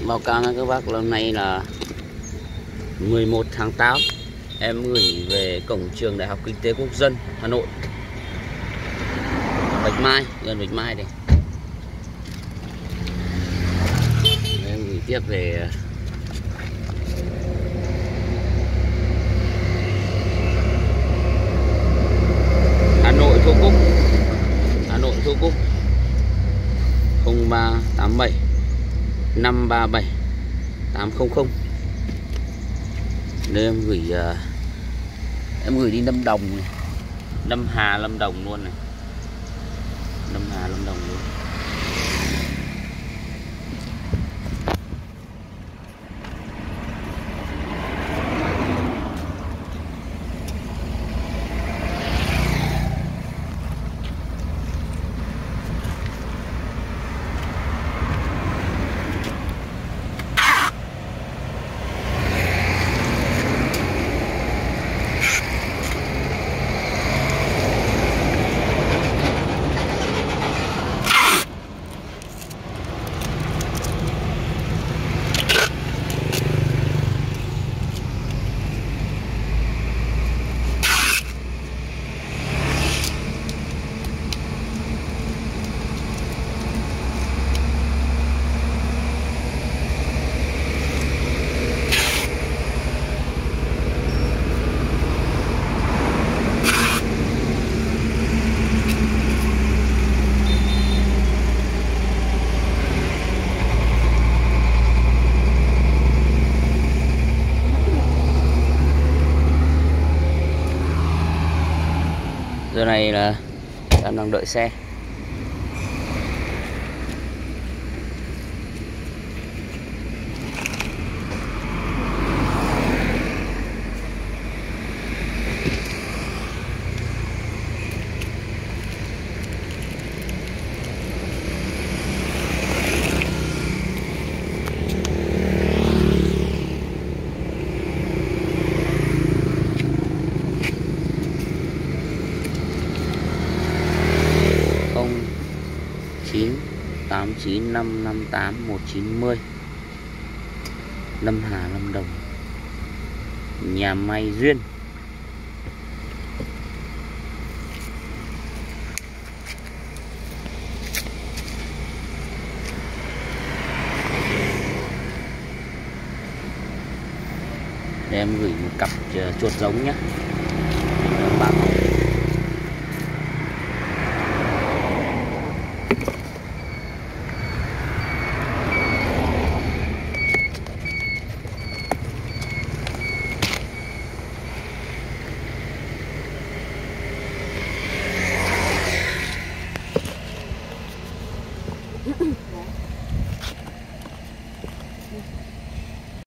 Báo cáo với các bác là hôm nay là 11 tháng 8. Em gửi về cổng trường Đại học Kinh tế Quốc dân Hà Nội, Bạch Mai, gần Bạch Mai đây. Em gửi tiếp về Hà Nội Thu Cúc, 0387 537 800. Đây em gửi đi Lâm Đồng này, Lâm Hà Lâm Đồng luôn này, Lâm Hà Lâm Đồng luôn. Giờ này là em đang đợi xe. Chín 89558 Lâm Hà Lâm Đồng, nhà may Duyên. Để em gửi một cặp chuột giống nhé. Bác